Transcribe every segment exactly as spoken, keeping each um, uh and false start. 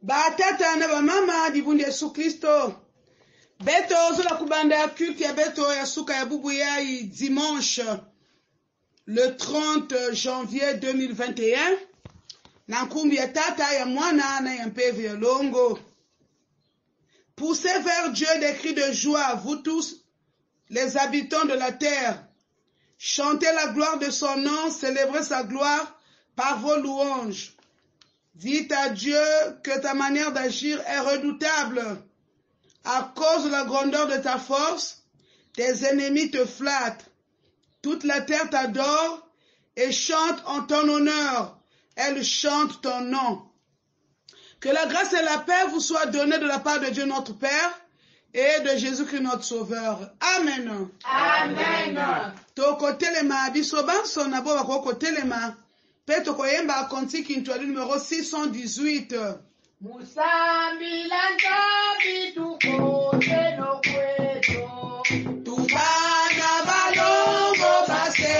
Batata na ba mama dibundi Yesu Kristo. Beto zola kubanda ya culte ya beto ya suka ya bubu yai dimanche le trente janvier deux mille vingt et un. Na nkumbi ya tata ya mwana na ya mpeve ya longo. Poussez vers Dieu des cris de joie, vous tous, les habitants de la terre. Chantez la gloire de son nom, célébrez sa gloire par vos louanges. Dites à Dieu que ta manière d'agir est redoutable. À cause de la grandeur de ta force, tes ennemis te flattent. Toute la terre t'adore et chante en ton honneur. Elle chante ton nom. Que la grâce et la paix vous soient données de la part de Dieu notre Père et de Jésus-Christ notre Sauveur. Amen. Amen. Toko telema bisoban sona bo bako telema. Pe toko yemba konti kintuali numéro six cent dix-huit. Musambi lanja bituko teno kweto. Tubana balongo base.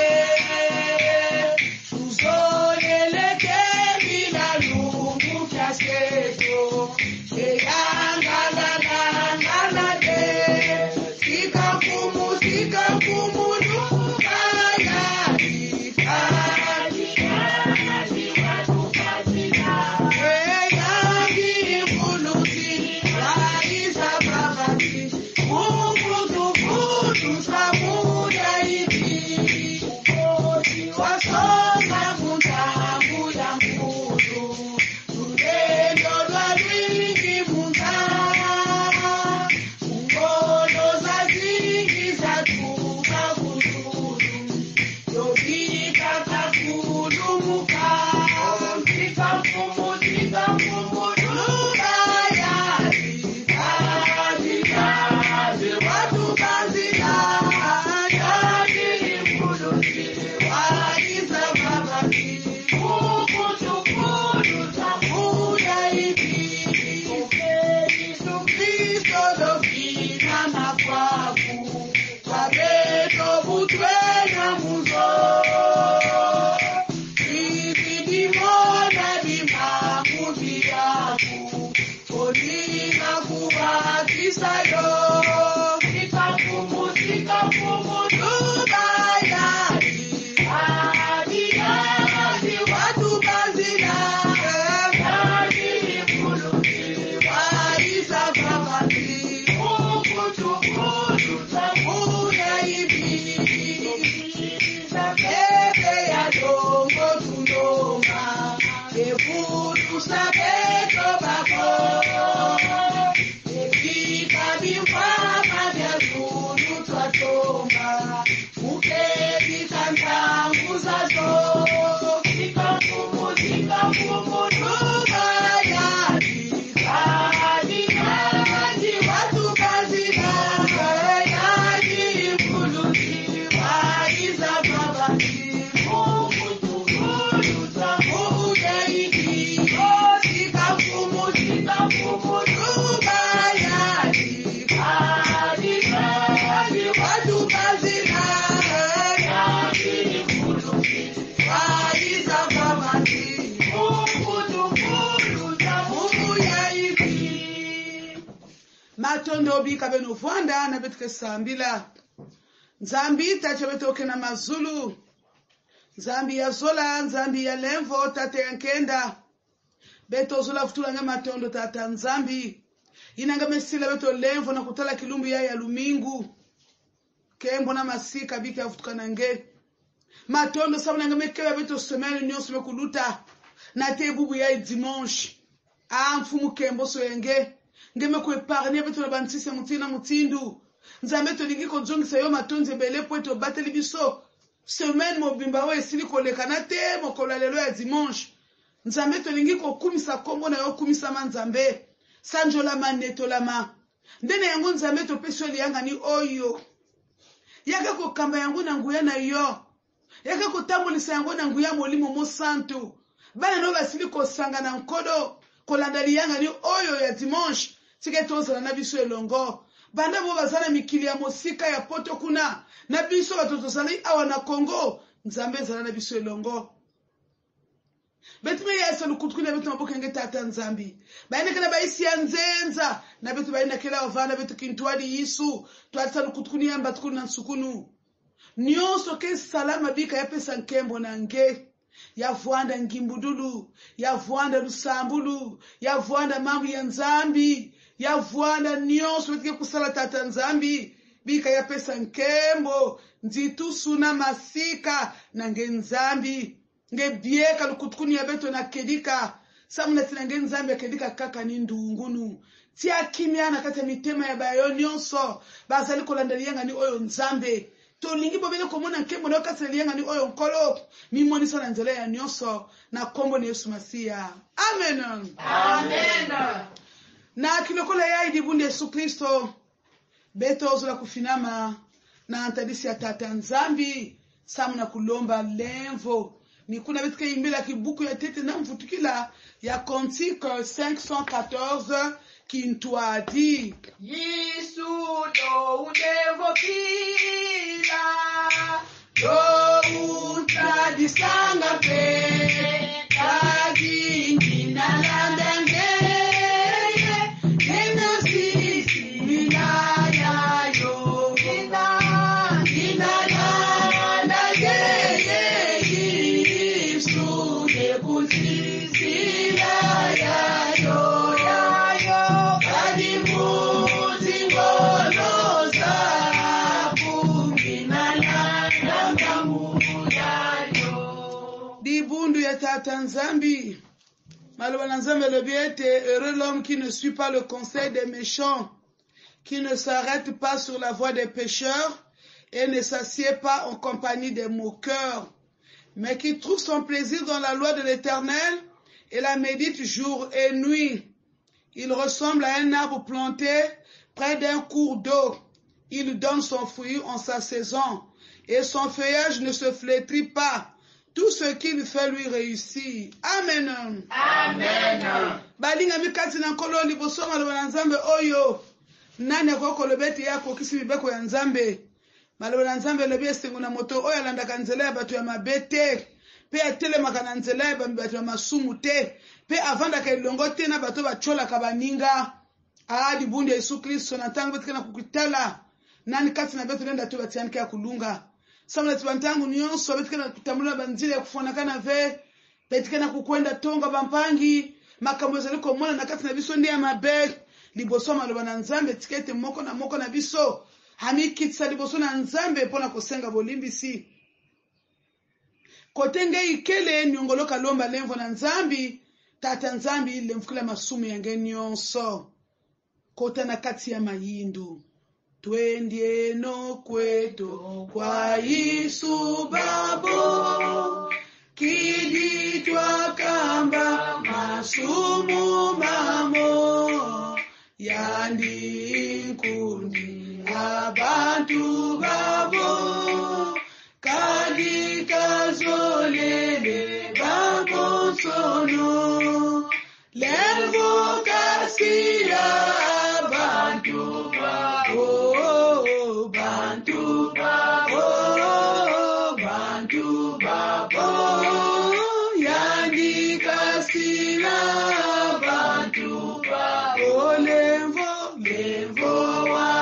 Tuzole leke bila lungu kasketo. Eyanga la la la la de. Tika kumu tika kumu lukaya. Tika tika tika tukazina. Eyangi muluti. Raisa babati. Mungu tukutu samuda ibi. Ukoti wasonga muda muda mudu. Tudendo dwaliki muda. Ungono za zingi za tuka kududu. Yobika kakulu muka. Tika kumu tika kumu lukaya. Tika tika tika watu kazina. Yagi muluti. Waisa babati. Mungu tukutu samuda ibi. Yesu Kristo dofina na kwaku. Kabeto butwena muzo. Ibi dimona dima mubiyaku. Olina kubatisa yo. Tika kumu tika kumu lubaya. Adi adi watu bazina. Adi muluti. Waisa babati. Mungu tukutu samuda ibi. Sabete ya dongo tunoma. Ebutu sabeto bako. Ekika bimfama vya zulu twatomba. Ukedi kantangu zazo. Tika kumu tika kumu lubaya. Tika tika tika watu kazina. Yagi muluti. Waisa babati. Mungu tukutu samuda ibi. Tika kumu tika kumu lubaya. Tika tika tika watu kazina. Yagi muluti. Waisa babati. Mungu tukutu samuda ibi. Matondo bika beno vwanda na betke sambila. Nzambi tache betoke na mazulu. Nzambi ya zola, nzambi ya lemvo, tate ya nkenda. Beto zola futula nga matondo tata nzambi. Inanga mesila beto lemvo na kutala kilumbu ya ya lumingu. Kembo na masika bika ya futuka nange. Matondo sabu nanga mekewa beto semeni nyonsu mekuluta. Na te bubu ya dimanche. A mfumu kembo so yenge. Ngeme kwe parne beto la bantise mutina mutindu. Nzambe to lingi ko jongi sayo matonze bele pweto bateli biso. Semaine mobimba we esili koleka na te mokola lelo ya dimanche. Nzambe to lingi ko kumisa kombo na yo kumisa manzambe. Sanjola maneto lama. Ndene yangu nzambe to peso liyanga ni oyo. Yaka ko kamba yangu na nguya na yo. Yaka ko tambulisa yangu na nguya molimo mo santo. Bana no basili ko sanga na nkodo. Kolanda liyanga ni oyo ya dimanche. Tike toza na biso elongo. Banda bo bazana mikili ya mosika ya poto kuna. Na biso batoto sali awa na Congo. Nzambe zana na biso elongo. betu me yasa lukutukuna betu maboka nge tata nzambi baina kana baisi ya nzenza na betu baina kila ovana betu kintuadi yisu tuatsa lukutukuni yamba tukuna nsukunu nyoso ke salama bika ya pesa nkembo na nge ya vuanda ngimbudulu ya vuanda lusambulu ya vuanda mambu ya nzambi ya vuanda nyoso betike kusala tata nzambi bika ya pesa nkembo nzitu suna masika na nge nzambi nge bieka lukutukuni ya beto na kedika samuna tina nge nzambi ya kedika kaka ni ndungunu tia kimiana kata mitema ya bayo nyonso bazali kolandalianga ni oyo nzambe to lingi bobele komona nkembo na okasalianga ni oyo nkolo mimonisa na nzela ya nyonso na kombo ni Yesu Masia. Amen. Amen. Na kilokola ya idibundi Yesu Kristo beto ozola kufinama na antadisi ya tata nzambi samuna kulomba lenvo ni kuna betike imbela kibuku ya tete na mvutukila ya Cantique cinq cent quatorze kintuadi Yesu do udevo kila do utadisanga pe kadi ninalanda ngeye neno sisi minaya yo ina ninalanda ngeye Yesu nekuzizila yayo yayo kadi muzi ngoloza kuminalanda ngamu yayo dibundu ya tata nzambi maloba na nzambe lobiete heureux l'homme qui ne suit pas le conseil des méchants, qui ne s'arrête pas sur la voie des pécheurs et ne s'assied pas en compagnie des moqueurs, mais qui trouve son plaisir dans la loi de l'Éternel et la médite jour et nuit. Il ressemble à un arbre planté près d'un cours d'eau. Il donne son fruit en sa saison et son feuillage ne se flétrit pas. Tout ce qu'il fait lui réussit. Amen. Amen. Balinga mikati na nkolo liboso maloba na nzambe oyo nani akoko lobeti yako kisi mibeko ya nzambe maloba na nzambe lobi esengo na moto oyo alandaka nzela ya bato ya mabe te pe atelemaka na nzela ya bato ya masumu te pe avandaka elongo te na bato bacholaka baninga a libundi ya Yesu Kristo na ntango betikana kukutala nani kati na beto nenda to batianike ya kulunga samula tibantangu nyonso betikana kutambula banzila ya kufonakana ve betikana kukwenda tonga bampangi makambo ezali komona na kati na biso ndi ya mabe liboso maloba na nzambe tikete moko na moko na biso amikitisa liboso na nzambe mpona kosenga bolimbisi kotenge ikele niongoloka lomba lemvo na nzambi tata nzambi lemfukila masumu yange nyonso kota na kati ya mayindu twendie no kweto kwa Yesu babo kiditwa kamba masumu mamo yandi nkundi abantu babo kadi kazolele babo sono levo kasira bantu babo bantu babo bantu babo yandi kasira bantu babo levo levo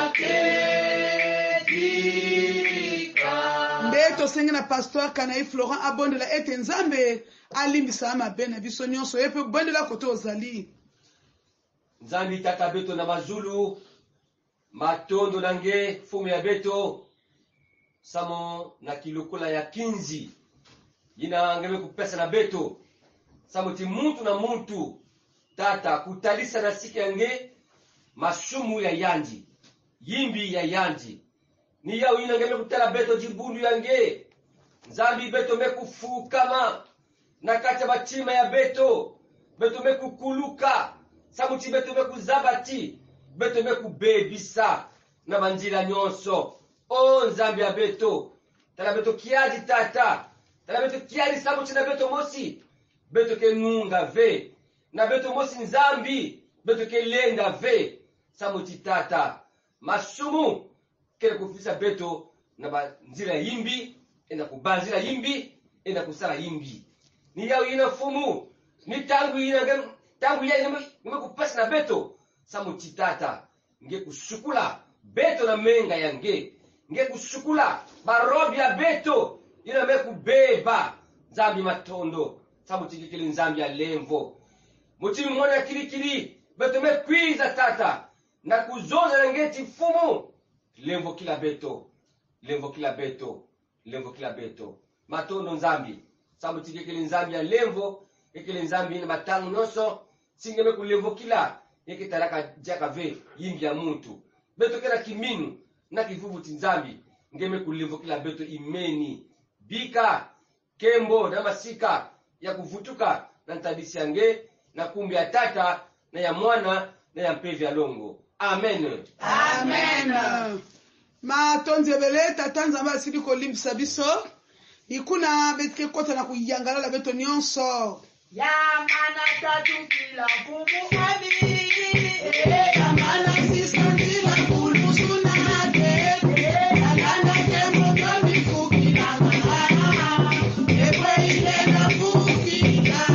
wakedika ndeto senge na pasteur Kanaï Florent abondela ete nzambe alimbisa mabe na biso nyonso yepe bondela kote ozali nzambi tata beto na mazulu matondo nange fumu ya beto samo na kilokola ya kinzi yina ngeme kupesa na beto samo ti muntu na muntu tata kutalisa na siki yange masumu ya yanji yimbi ya yanji ni yao yina ngeme kutala beto jibundu yange nzambi beto mekufu kama na kati batima ya beto beto mekukuluka samuti beto mekuzabati beto mekubebisa na banjira nyonso o nzambi ya beto tala beto kiadi tata tala beto kiadi samuti na beto mosi beto ke nunga ve na beto mosi nzambi beto ke lenda ve samuti tata masumu kele kufisa beto na banjira yimbi enda kubanjira yimbi enda kusala yimbi ni yao ina fumu ni tangu ina gam tangu ya ina ngame kupasa na beto samu titata nge kusukula beto na menga yange nge kusukula barobi ya beto ina me kubeba Nzambi matondo samu tikikili Nzambi ya lemvo mutimi mwana kirikiri beto me kwiza tata na kuzoza ngeti fumu lemvo kila beto lemvo kila beto lemvo kila beto matondo Nzambi samu tikikili Nzambi ya lemvo ekele Nzambi ina matangu noso singeme kulemvo kila yeke taraka jaka ve yimbi ya muntu beto kera kiminu na kivuvu Nzambi ngeme kulemvo kila beto imeni bika kembo na masika ya kuvutuka na ntadisi yange na kumbi ya tata na ya mwana na ya mpevi ya longo. Amen. Amen. Matonze bele tata Nzambe asili kolimbisa biso ikuna betike kota na kuyangalala beto nyonso ya mana tatu kila bubu abi ya mana sisa kila kulu sunate alanda kembo kami kukila mahana ewe ile na kukila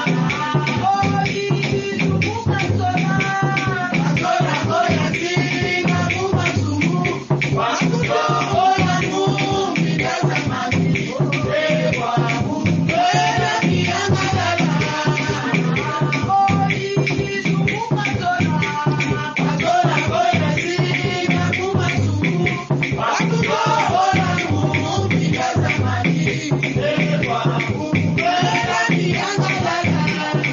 oi zumuka sona Akola kola singa kumasumu wakuto ola mumbi daza mani ewa kukwela kiyangalala oi zumuka sona Akola kola singa kumasumu wakuto ola mumbi daza mani ewa kukwela kiyangalala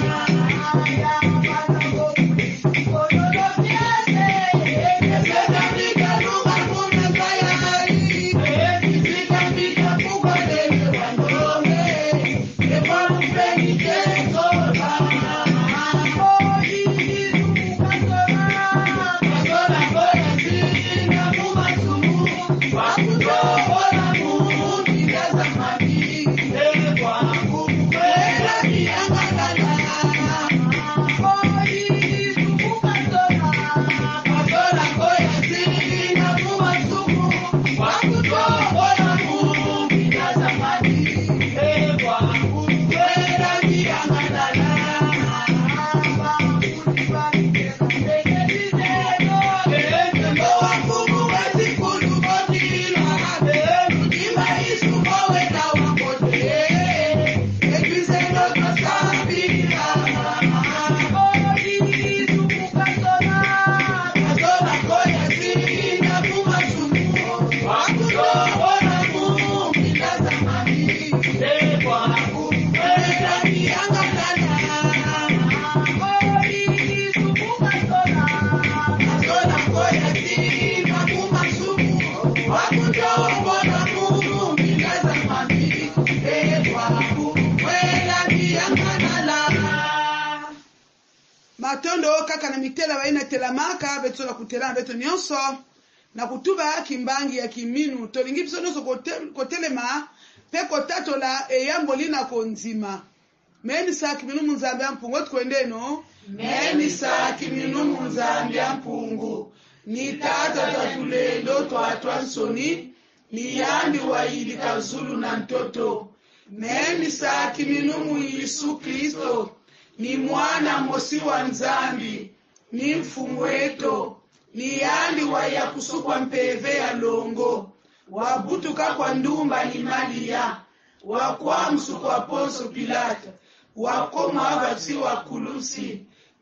Matondo kaka na mitela baina telamaka beto na kutela beto nyonso na kutuba kimbangi ya kiminu tolingi biso nyonso kotelema pe kotatola eyambo lina konzima meni sa kiminu Nzambe ya mpungu twendeno meni sa kiminu Nzambe ya mpungu ni tata tatulelo twatwa nsoni ni yandi wa ili kazulu na ntoto meni sa kiminu Yesu Kristo ni mwana mosi wa Nzambi ni mfumu wetu ni yandi wa ya kusukwa mpeve ya longo wabutuka kwa ndumba ni Maria wakwa msukwa Ponso Pilata wakoma abasi wakulusi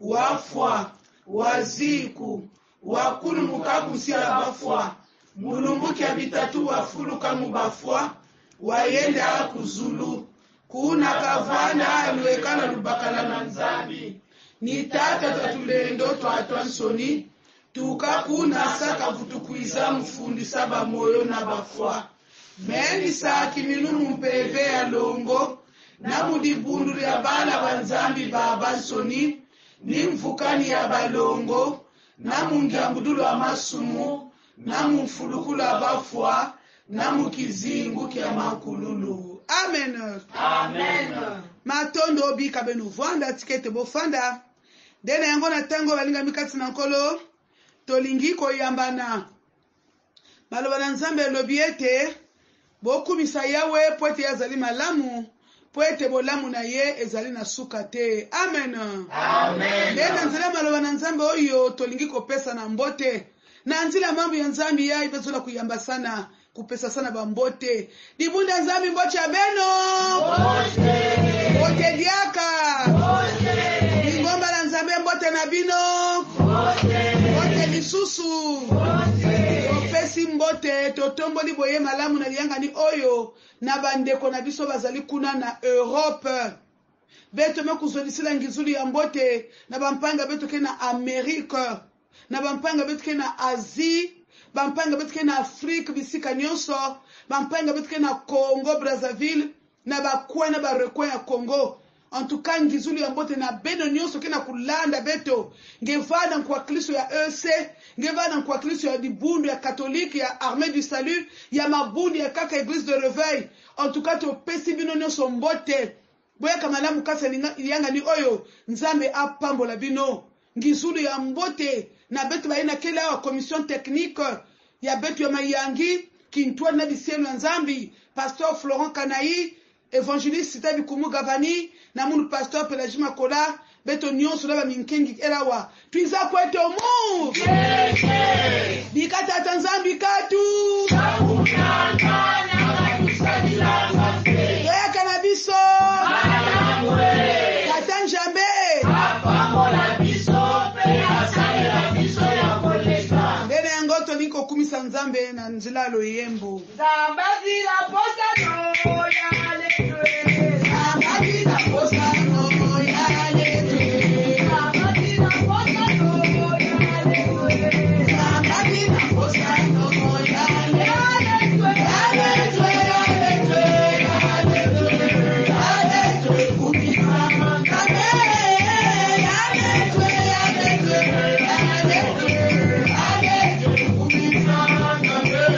wafwa waziku wakulumuka kusia bafwa mulumbuki abitatu wafuluka mubafwa wayenda kuzulu kuna kavana alwekana lubakala na Nzambi ni tata tatulendo twatwa nsoni tuka kuna saka vutukwiza mfundi saba moyo na bafwa meni saki minumu mpeve ya longo na mudibundu ya bana ba Nzambi baba nsoni ni mfukani ya balongo na mungiambudulo wa masumu na mfulukulu ya bafwa na mukizingu kia makululu. Amen. Amen. Matondo obi kabenu vwanda tikete bofanda. Dena yango na tango balinga mikati na nkolo. Tolingi koyambana. Maloba na Nzambe lobi ete bokumisa yawe pote yazali malamu po ete bolamu na ye ezali na suka te. Amen. Amen. Nde na nzela maloba na nzambe oyo tolingi kopesa na mbote. Na nzela mambo ya nzambi ya ibezola kuyamba sana kupesa sana bambote. Dibunda nzambi mbote ya beno. Mbote. Mbote diaka. Mbote. Ngomba na nzambe mbote na bino. Mbote. Mbote lisusu. Mbote. Opesi mbote totomboli boye malamu na lianga ni oyo na bandeko na biso bazali kuna na Europe. Beto me kuzolisila ngizuli ya mbote na bampanga beto ke na Amerika. Na bampanga beto ke na Asie. Bampanga beto ke na Afrique bisika nyonso. Bampanga beto ke na Congo Brazzaville. Na bakwa na barekwa ya Congo. En tout cas ngizuli ya mbote na beno nyonso ke na kulanda beto. Ngevana kwa kliso ya E C. Ngevana kwa kliso ya dibundu ya katoliki ya armée du salut. Ya mabundi ya kaka église de réveil. En tout cas to pesi bino nyonso mbote. Boya kamalamu kasa lianga ni oyo. Nzambe apambola bino. Ngizuli ya mbote. Na beto baina kela wa commission technique. Ya beto ya mayangi. Kintwa na bisienu ya nzambi. Pasteur Florent Kanayi. Évangéliste Sitabi Kumu Gavani. Na munu pasteur Pelagima Kola. Beto nyonso laba minkengi erawa. Tuiza kweto mu. Bikata tanzambi katu. Doya kanabiso. Katan jambe. Ndene yangoto niko kumisa nzambe na nzila lo yembo. Zamba zila posa no ya letwe. Zamba zila posa no ya letwe. Zamba zila posa no ya letwe. Zamba zila posa no ya letwe. Ya letwe, ya letwe, ya letwe, ya letwe, kumisa mangabe. Ya letwe, ya letwe, ya letwe, ya letwe, kumisa mangabe.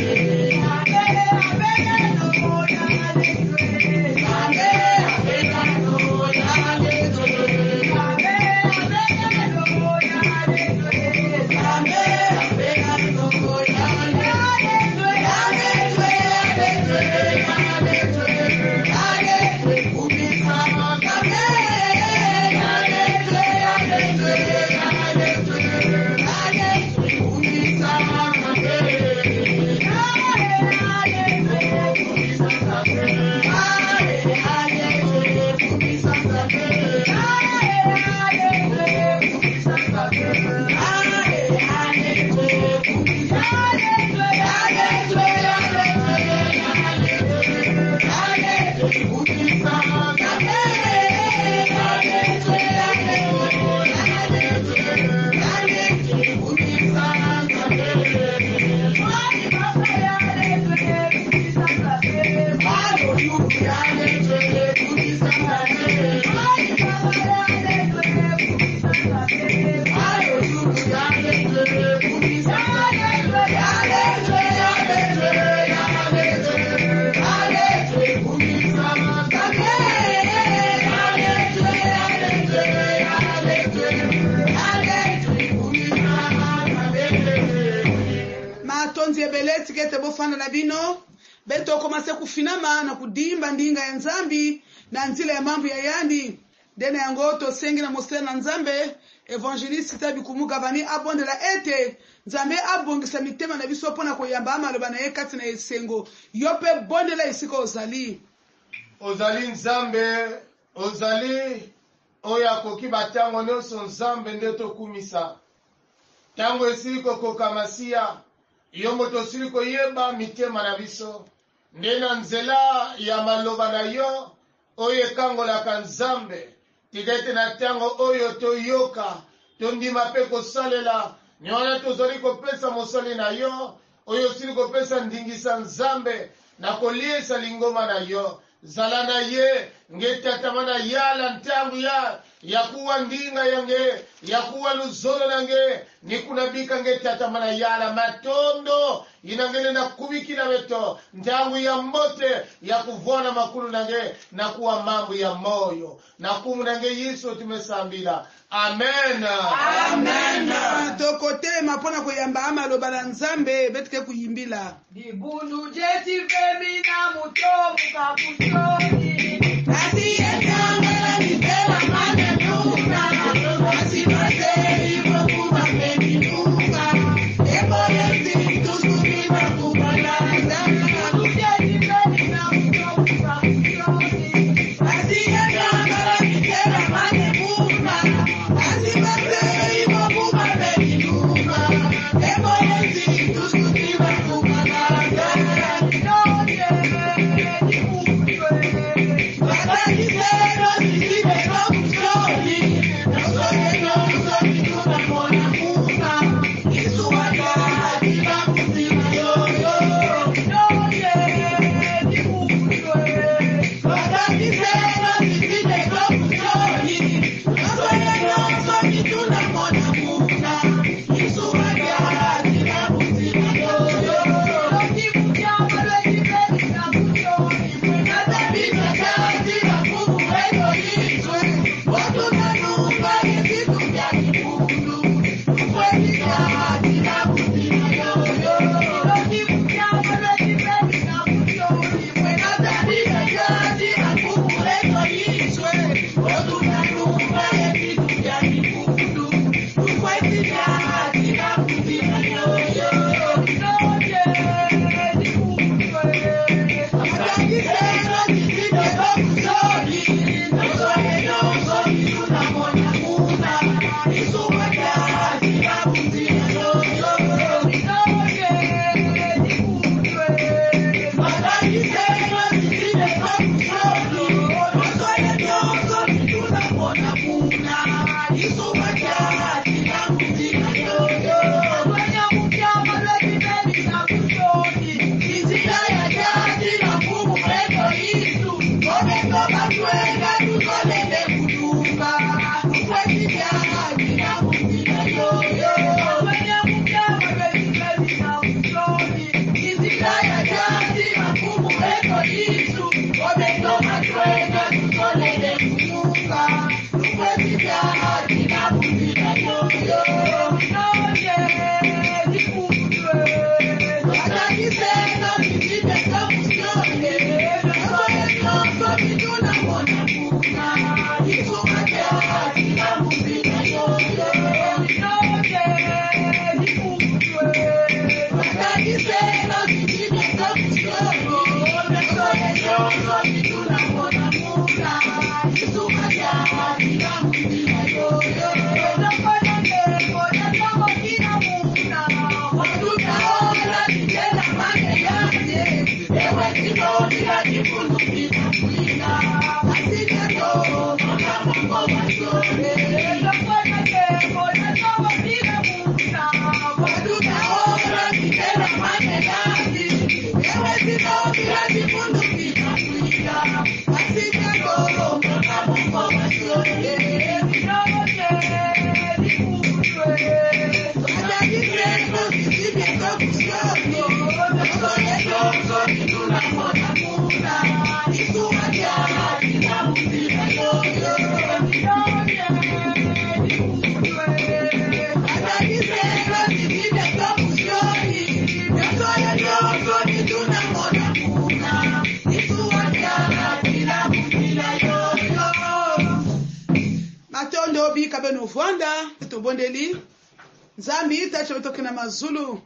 Tikete bofana na bino beto komase kufinama na kudimba ndinga ya nzambi na nzila ya mambo ya yandi dene yango to sengi na mosela na nzambe Évangéliste Sitabi Kumu Gavani abondela ete nzambe abongisa mitema na biso pona koyamba amaloba na ye kati na esengo yope bondela isiko ozali ozali nzambe ozali oya koki batango nyonso nzambe nde tokumisa tango esili kokokamasiya yombo tosili koyeba mitema na biso nde na nzela ya maloba na yo oyo ekangolaka nzambe tika ete na ntango oyo toyoka tondima mpe kosalela ni wana tozali kopesa mosali na yo oyo osili kopesa ndingisa nzambe na koliesa lingoma na yo zala na ye ngetatama na yala ntango ya yakuwa ndinga yange yakuwa luzolo nange nikunabika ngetatama na yala matondo inangene na kubikila beto ntango ya mbote ya kuvona makulu nange na kuwa mambo ya moyo na kumu nange Yesu tumesambila amen amen tokote mapona koyamba amaloba na nzambe betike kuyimbila Dibundu jeti femina mutomu kakusoni Matondo bi kabeno vwanda to bondeli nzambi itacho toke na mazulu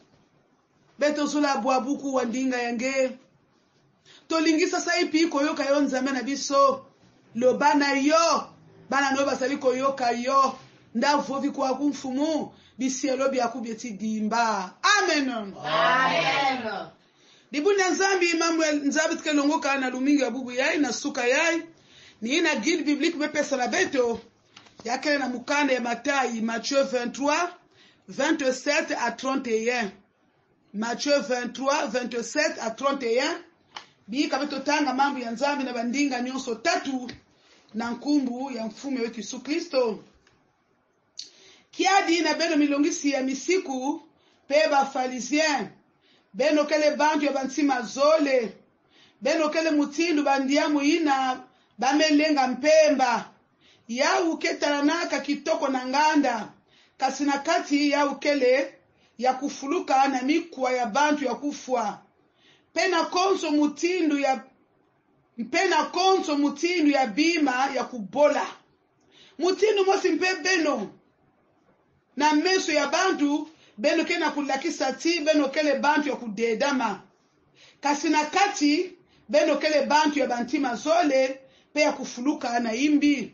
beto zula bwabuku wandinga yange tolingisa saipi koyoka yo nzambe na biso lobana yo bana no basali koyoka yo ndavovi kwa kumfumu bisielo bya kubyeti dimba amen Amen. Dibunda nzambi mamwe nzambi tkelongoka na luminga bubu yai na suka yai ni ina guide biblique bepesa na beto yake na mukanda ya Matai Matthieu vingt-trois vingt-sept à trente et un Matthieu vingt-trois vingt-sept à trente et un bi kabeto tanga mambo ya nzambi na bandinga nyonso tatu na nkumbu ya mfume wetu Yesu Kristo kiadi na beno milongisi ya misiku pe ba pharisien beno kele bantu ya bantima zole beno kele mutindu bandiamu ina bamelenga mpemba ya uketaranaka kitoko na nganda kasina kati ya ukele ya kufuluka na mikwa ya bantu ya kufwa pena konso mutindu ya mpena konso mutindu ya bima ya kubola mutindu mosi mpe beno na meso ya bantu beno kena kulakisa ti beno kele bantu ya kudedama kasina kati beno kele bantu ya bantima zole pe ya kufuluka na imbi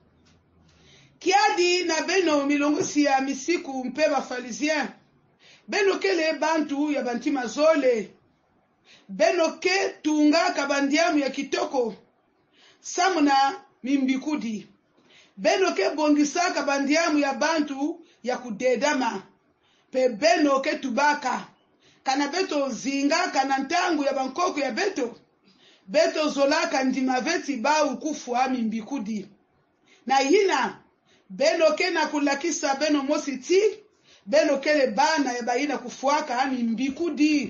kiadi na beno milongosi ya misiku mpe ba pharisien beno kele bantu ya bantima zole beno ke tunga kabandiamu ya kitoko samuna mimbikudi beno ke bongisa kabandiamu ya bantu ya kudedama pe beno ke tubaka kana beto zinga kana ntangu ya bankoko ya beto beto zolaka ndima veti ba ukufwa mimbikudi na yina beno ke na kulakisa beno mositi beno kele bana ya baina kufuaka mimbikudi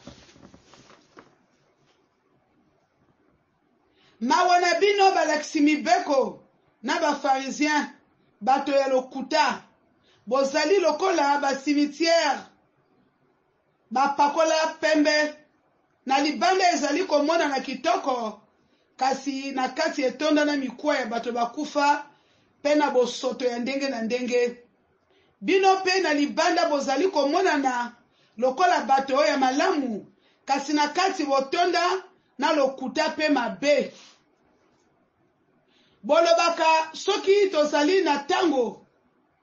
mawana bino balakisimi beko na ba pharisien bato ya lokuta bozali lokola ba cimetière ba pakola pembe na libanda ezali komona na kitoko kasi na kati etonda na mikwa ya bato bakufa pe na bosoto ya ndenge na ndenge bino pe na libanda bozali komona na lokola bato ya malamu kasi na kati botonda na lokuta pe mabe bolobaka soki tozali na tango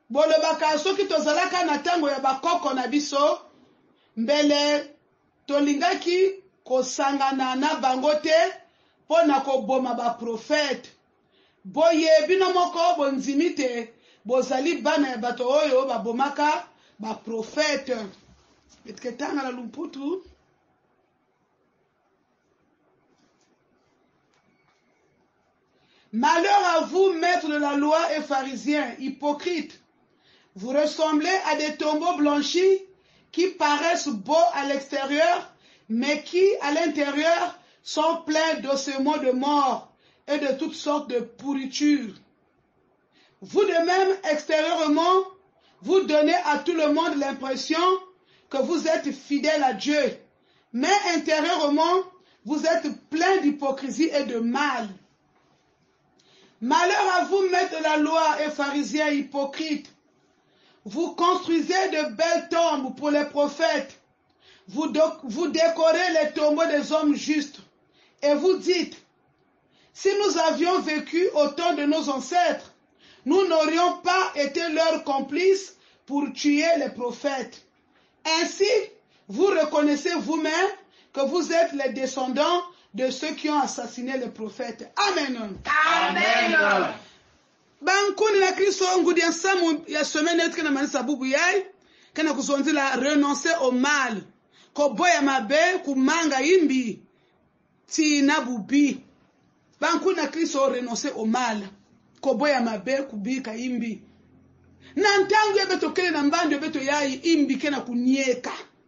bolobaka soki tozalaka na tango ya bakoko na biso mbele tolingaki kosangana na bango te mpo na koboma baprofete boyebi no moko bonzimi te bozali bana ya bato oyo babomaka baprofete etiketanga na lumputu. Malheur à vous, maîtres de la loi et pharisiens, hypocrites. Vous ressemblez à des tombeaux blanchis qui paraissent beaux à l'extérieur, mais qui, à l'intérieur, sont pleins d'ossements de mort et de toutes sortes de pourritures. Vous de même, extérieurement, vous donnez à tout le monde l'impression que vous êtes fidèles à Dieu, mais intérieurement, vous êtes pleins d'hypocrisie et de mal. Malheur à vous, maîtres de la loi et pharisiens hypocrites. Vous construisez de belles tombes pour les prophètes. Vous, vous décorez les tombeaux des hommes justes. Et vous dites, si nous avions vécu au temps de nos ancêtres, nous n'aurions pas été leurs complices pour tuer les prophètes. Ainsi, vous reconnaissez vous-même que vous êtes les descendants de ceux qui ont assassiné les prophètes. Amen. Amen. Bankuni na Kristo ngudi ya samu ya semaine yetu kana manisa bubu yai kana kusonzila renoncer au mal ko boya mabe kumanga imbi ti na bubi. Bankuni na Kristo renoncer au mal ko boya mabe kubika imbi. Na ntangu ya beto kele na mbando beto yai imbi kena kunieka.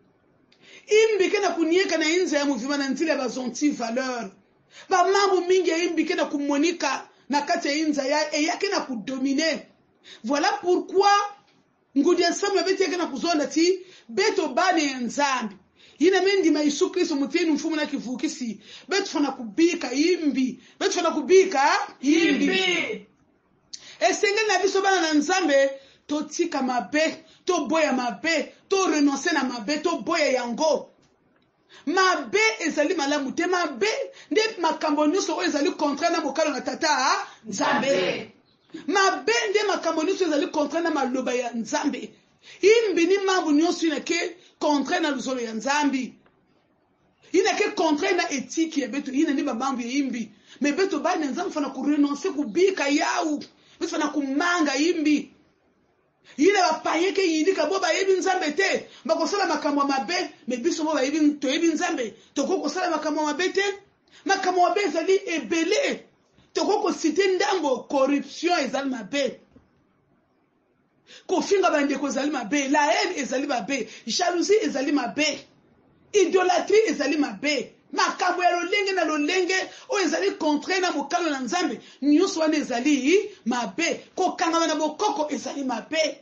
Imbi kena kunieka na inza ya muvima na ntile bazonti valeur. Ba mambu mingi ya imbi kena kumonika na kati ya inza ya e yake na kudomine. Voilà pourquoi ngudia samu beti yake na kuzonda ti beto bane nzambi. Yina mendi ma Yesu Kristo mutini mfumu na kivukisi. Beto fana kubika imbi. Beto fana kubika imbi. Imbi. Esenge na biso bana na nzambe to tika mabe, to boya mabe, to renoncer na mabe, to boya yango. Mabe ezali malamu te mabe nde makambo nyonso oyo ezali contraire na bokalo na tata nzambe. Mabe nde makambo nyonso ezali contraire na maloba ya nzambe. Imbi ni mambo nyonso inake contraire na luzolo ya nzambi. Inake contraire na etiki ya beto ina ni mambo ya imbi. Me beto ba na nzambe fana ku renoncer kubika yau. Beto fana kumanga imbi. Yile bapayeke yindika bo bayebi nzambe te bakosala makambo mabe me biso bo bayebi toyebi nzambe toko kosala makambo mabe te makambo mabe ezali ebele toko ko citer ndambo corruption ezali mabe kofinga bandeko ezali mabe la haine ezali mabe jalousie ezali mabe idolâtrie ezali mabe makambo ya lolenge na lolenge o ezali contraire na mokalo na nzambe nyonso wana ezali mabe kokanga na bokoko ezali mabe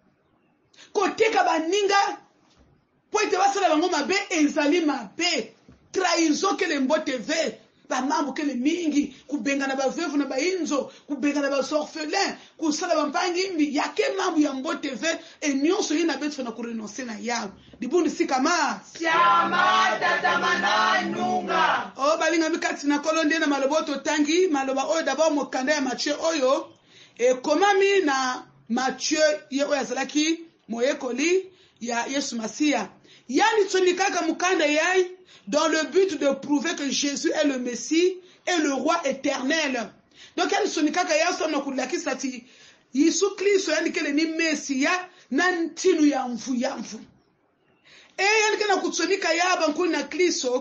koteka baninga po ete basala bango mabe ezali mabe trahison kele mbote ve bamambo kele mingi kubenga na bavevu na bainzo kubenga na basorphelin kusala bampangi imbi yake mambo ya mbote ve e nyonso yina betu na kurenoncer na yawo dibundi sikama Siama tatamana nunga. o balinga mikati na kolonde na maloboto tangi maloba oyo d'abord mokanda ya Matthieu oyo e komami na Matthieu ye oyo azalaki moyekoli ya Yesu Masia yani tsonikaka mukanda yai dans le but de prouver que Jésus est le Messie et le roi éternel. Donc yani tsonikaka ya sono kulakisa ti Yesu Kristo yani kele ni Messia na ntinu ya mvu ya mvu. E yani kana kutsonika ya bankuni na Kristo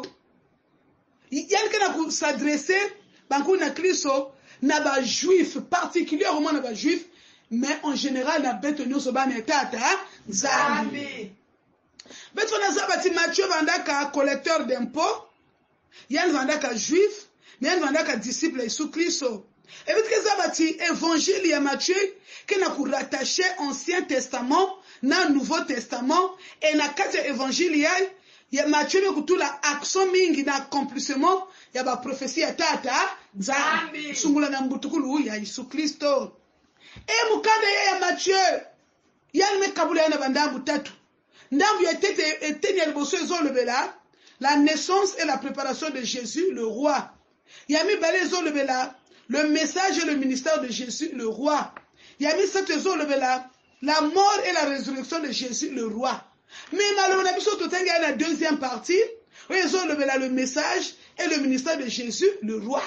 yani kana kusadresser bankuni na Kristo na ba juif particulièrement na ba juif mais en général na beto nyonso bana tata nzambi beto na zabati Matthieu vandaka collecteur d'impôts yan vandaka juif mais yan vandaka disciple Yesu Kristo et beto zabati évangile ya Matthieu que na ku rattacher ancien testament na nouveau testament et na kati évangile ya ya Matthieu be kutula action mingi na accomplissement ya ba prophétie ya tata nzambi sungula na mbutukulu ya Yesu Kristo. E mukanda ya Matthieu yani mekabula yana bandambu tatu ndambu ya tete eteni ya liboso ezolobela la naissance et la préparation de Jésus le roi yami bale ezolobela le message et le ministère de Jésus le roi yami sato ezolobela la mort et la résurrection de Jésus, le roi. Mais dans la deuxième partie, ils ont le message et le ministère de Jésus, le roi.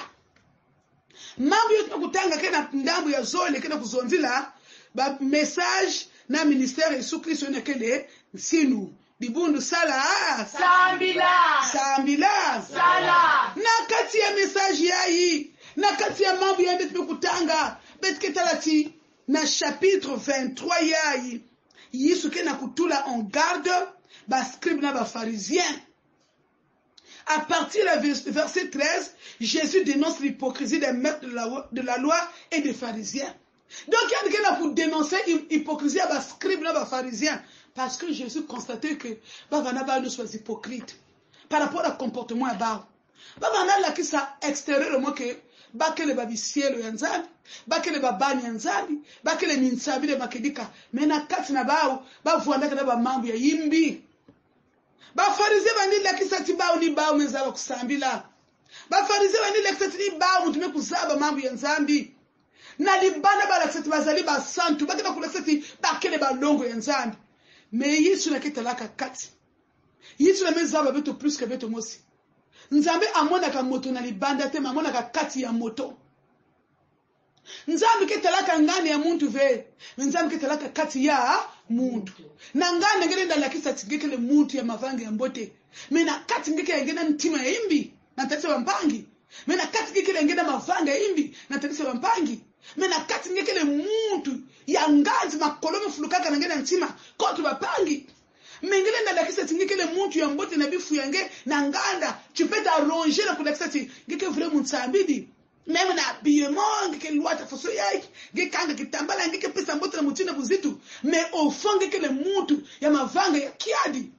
Message na ministère Yesu Kristo nekele sinu bibundu sala Sambila. Sambila. Sala. Na kati ya message yayi na kati ya mambo ya betu kutanga betke talati na chapitre vingt-trois yayi Yesu ke na kutula en garde ba scribe na ba pharisien. À partir du verset treize, Jésus dénonce l'hypocrisie des maîtres de la, de la loi et des pharisiens. Donc, il y a quelqu'un pour dénoncer l'hypocrisie à les scribes et les pharisiens. Parce que Jésus constatait que nous sommes hypocrites par rapport au comportement à bas. Nous avons ça extérieurement que bake le babi cielo yanzabi, bake le babani yanzabi, bake le minsabi de makedika. Mais na kati na bao, ba vuandaka na ba mambo ya yimbi. Ba farisé bandi la kisati bao ni bao mezalo kusambila. Ba farisé bandi la kisati ni bao mutume kuzaba mambo ya nzambi. Na libana ba la kisati bazali ba santu, bake na kula kisati bakele ba longo ya nzambi. Mais Yesu na kitalaka kati. Yesu na mezaba beto plus que beto mosi. Nzambe amona ka moto na libanda te amona ka kati ya moto. Nzambe kitalaka ngani ya muntu ve. Nzambe kitalaka kati ya muntu. Na ngani ngene ndala kisa tingekele muntu ya mavanga ya mbote. Mena kati ngeke ngena ntima ya imbi na tatse bampangi. Mena kati ngekele ngena mavanga ya imbi na tatse bampangi. Mena kati ngekele muntu ya ngazi makolome fulukaka ngena ntima kotu bapangi. Mengele ndala kisa tingekele muntu ya mbote na bifu yange na nganda tu peux t'arranger na kula kisa ngeke vraiment tsambidi. Même na habillement ngeke loi ta faso yake ngeke kanga kitambala ngeke pesa mbote na mutina buzitu mais au fond ngeke le muntu ya mavanga ya kiadi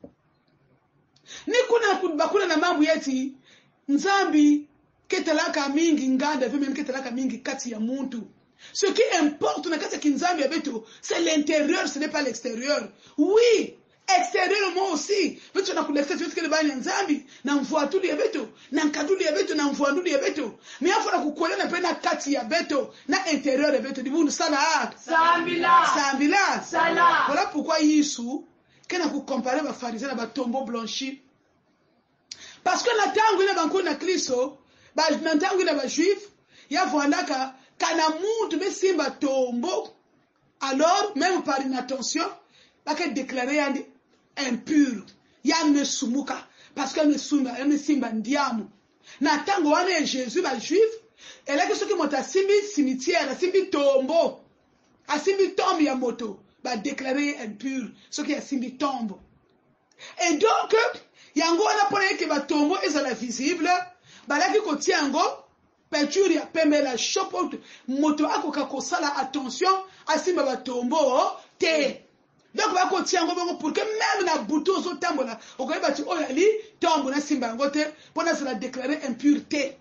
ni kuna kubakula na mambo yeti nzambi ketalaka mingi nganda vile même ketalaka mingi kati ya muntu. Ce qui importe na kati ya kinzambi ya beto c'est l'intérieur, ce n'est pas l'extérieur. Oui, extérieurement aussi beto na kulekta tu que le bani nzambi na mfuatuli ya beto na nkaduli ya beto na mfuanduli ya beto mais afona kukola na pena kati ya beto na intérieur ya beto dibundu sana Sambila. Sambila. Sala. Voilà pourquoi Yesu kana ku comparer ba pharisiens na ba tombeau blanchi. Parce que na tangu ile banko na Kristo ba na tangu ile ba juif ya voandaka kana muntu besimba tombeau alors même par inattention ba ke déclarer yandi impur ya mesumuka parce que mesumba ya mesimba ndiamu na tango wana ya Jésus ba juif elle que ce que mota simbi cimetière simbi tombeau asimbi tombe ya moto ba déclarer impur ce qui a simbi tombe et donc yango wana pona yeke ba tombeau ezala visible ba la ki ko tiango peinture ya pembe la chopote moto akoka kosala attention asimba ba tombeau te. Donc ba ko tiango bongo pour que même na buto zo tambola okoyeba ti oya li tombo na simba ngote pona sala déclarer impureté.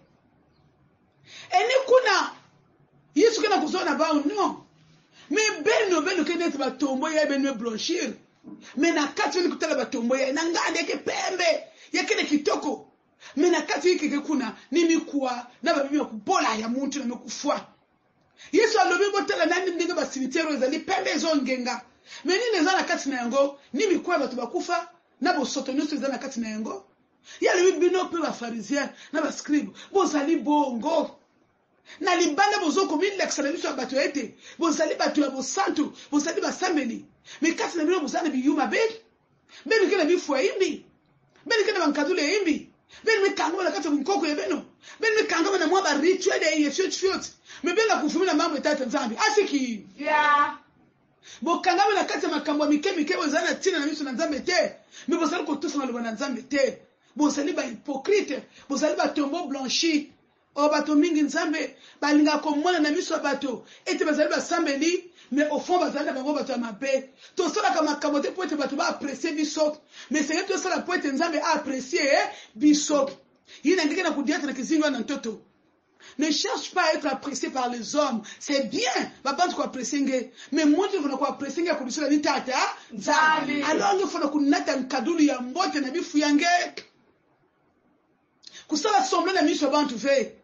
Et ni kuna Yesu kana kuzona ba non. Mais beno beno ke net ba tombo ya beno blanchir. Mais na kati ni kutala ba tombo ya na ngande ke pembe ya kile kitoko. Mais na kati ke kuna ni mikuwa na ba bibi kubola ya muntu na mekufwa. Yesu alobi botala nani ndenge ba cimetière ezali pembe zo ngenga. Mais ni neza na kati na yango ni mikuwa batu bakufa na bo sotonyoso eza na kati na yango. Ya le bino pe ba pharisien na ba scribe bozali bongo. Na libanda bozo komi l'excellence ya batu ete bozali batu ya bosantu bozali basambeli. Mais kati na bino bozali biyuma beli. Beli kena bifu ya imbi. Beli kena bankadule imbi. Beli mikangama na kati ya nkoko ya beno. Beli mikangama na mwa ba rituel ya yefiot fiot. Mais beli na kufumina mambo etata nzambi. Asiki. Yeah. Bokangama na kati ya makambo mike mike bozana tina na miso na nzambe te. Mais bozali ko tufa na loba na nzambe te. Bozali ba hypocrite, bozali ba tombeau blanchi. O bato mingi nzambe balinga komona na miso bato. Ete bazali ba sambeli, mais au fond bazali na bango bato ya mabe. To sala kama makambo te po ete bato ba apprécier biso. Mais c'est que to sala po ete nzambe a apprécier biso. Yina ngeke na kudiata na kizinga na ntoto. Ne cherche pas à être apprécié par les hommes. C'est bien. Va pas quoi apprécier. Mais moi, je veux quoi apprécier à condition de tata. Alors, il faut qu'on nata un cadeau de yambote na bifu yange. Kusala somble na miso bantu fe.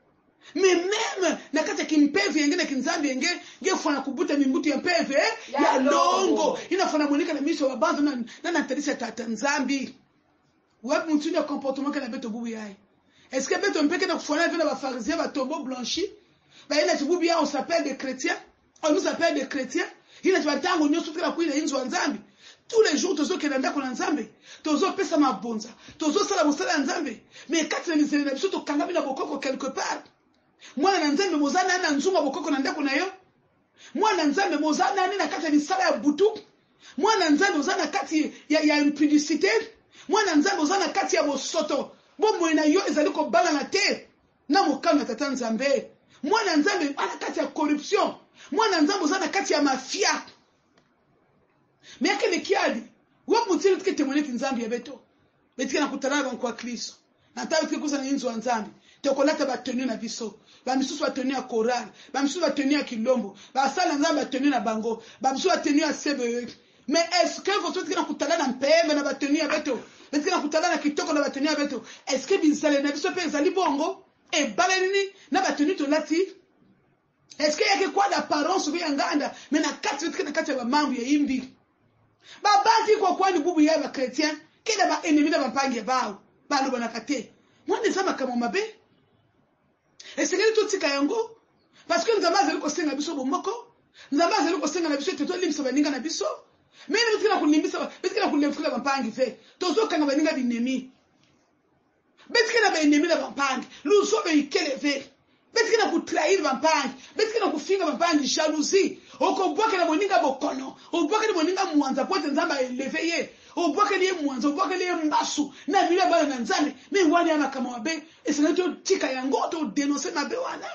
mais même na kati ya kimpeve yenge na kinzambi yenge ngefana kubuta mimbutu ya mpeve ya, ya longo inafana monika na miso wa bantu na na natalisa tata nzambi wapi mtu ni comportement kana beto bubu yae est-ce que beto mpeke na kufana avec les pharisiens ba tombeau blanchi ba ina bubu ya on s'appelle des chrétiens on nous appelle des chrétiens ina tubatango nyoso tukira kuila inzo nzambi tous les jours tozo kelanda ko nzambe tozo pesa mabonza tozo sala musala nzambe mais kati na misele na biso to kanga bila bokoko quelque part mwana na nzambe mozana na nzunga bokoko na ndako na yo mwana nzambe mozana ni na kati ya misala ya butu mwana nzambe mozana kati ya ya impudicité mwana nzambe mozana kati ya bosoto bombo na yo ezali ko bala na te na mokano tata nzambe mwana nzambe ana kati ya corruption mwana nzambe mozana kati ya mafia mais yake ni kiadi wapo mtiri tuke temoneti nzambe ya beto betika na kutarana kwa Kristo na tawe tuke kuza na inzo nzambe tokolata batenu na biso ba misusu batenu ya choral ba misusu batenu ya kilombo ba sala nzambe batenu na bango ba misusu batenu ya C B E mais est-ce que vous tuke na kutalana mpembe na batenu ya beto betika na kutalana kitoko na batenu ya beto est-ce que bizale na biso pe zali bongo e balenini na batenu to lati est-ce que yake kwa d'apparence bi nganda mais na kati tuke na kati ya mambo ya imbi babati kwa kwani bubu ya ba chrétien kila ba ennemi na bapangi bao balo banakate mwani sama kama mabe esengeli totika yango parce que nzamba zeli ko senga biso bomoko nzamba zeli ko senga na biso teto limisa baninga na biso mimi bitika kulimbisa bitika kulemfula bapangi fe tozo kanga baninga binemi bitika na ba ennemi na bapangi luso be ikeleve bitika na kutrahir bapangi bitika na kufinga bapangi jalousie okobwaka na moninga bokono obwaka na moninga mwanza pote nzamba eleveye obwaka liye mwanza obwaka liye mbasu na bila bala na nzambe mi wani ama kama wabe esinato tika yango to denoncer mabe wana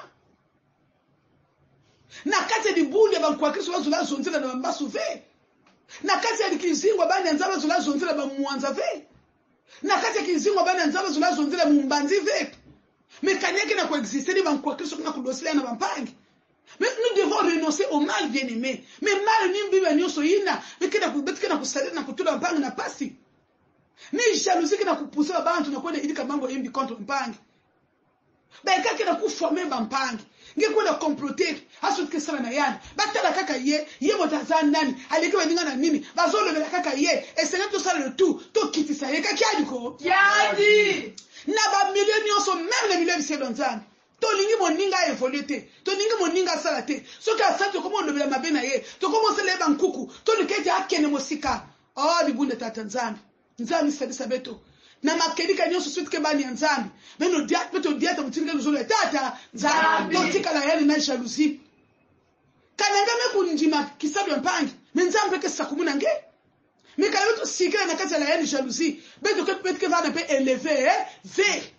na kati di buli ba kwa Kristo bazula zonzela na mbasu ve na kati ya kizingwa bana nzaba zula zonzela ba mwanza ve na kati ya kizingwa bana nzaba zula zonzela mumbanzi ve mekaneke na coexister ni ba kwa Kristo na kudosila na bampangi. Mais nous devons renoncer au mal bien-aimé. Mais mal ni mbiba nyoso ina, mekena kubetike na kusalia na kutula mpangi na pasi. Ni jalousie kena kupusa abantu na kwenda idika mambo yimbi contre mpangi. Ba kaka na kuformer ba mpangi. Ngekwenda comploter, aso tukesala na yana. Batala kaka ye, ye motazana nani, alikewa ninga na nini. Bazolo bela kaka ye, esena to sala le tout, to kitisa ye kaka ko. Yadi. Na ba millions nyoso même les millions de dollars. To lingi moninga évoluer te to lingi moninga sala te soki asatu komo ndobela mabe na ye to komo sele ba nkuku to liketi akene mosika oh libunde tata nzambi nzambi sabisa beto na makedika nyoso suite ke bani nzambi meno diat beto diata mutinga luzolo tata nzambi to tika la yali na jalousie kananga me kunjima kisabu mpangi nzambi ke sakumuna nge mikayo to sikela na kati la yali jalousie beto ke beto ke va na pe élever eh ve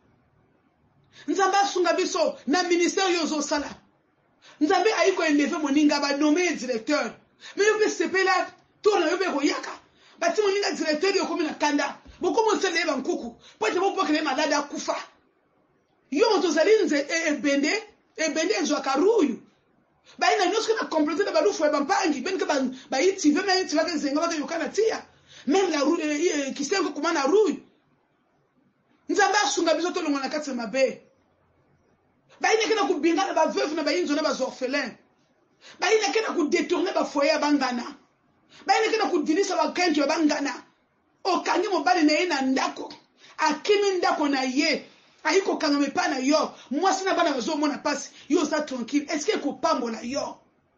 nzamba sunga biso na ministère yozo sala nzambe ayiko eleve moninga ba nommé directeur mais yo pe sepela tourna yo be koyaka bati moninga directeur yo komi na kanda boko mo sele ba nkuku pote bo pokele malada kufa yo moto zalinze e bende e bende nzo karuyu ba ina nyosko na compléter na balufu ba mpangi ben ka ba ba iti ve me iti ba zenga ba yo kana tia même la rue qui sait comment na rue nzamba sunga biso to longona katse mabe ba ina kena kubingana ba veuve na ba inzo na ba orphelin ba ina kena ku détourner ba foyer bangana ba ina kena ku dinisa ba kanjo bangana o kangi mo bali na ina ndako akimi ndako na ye ayiko kanga mepana yo mwasi na bana bazo mona pasi yo za tranquille est-ce que ko pambola yo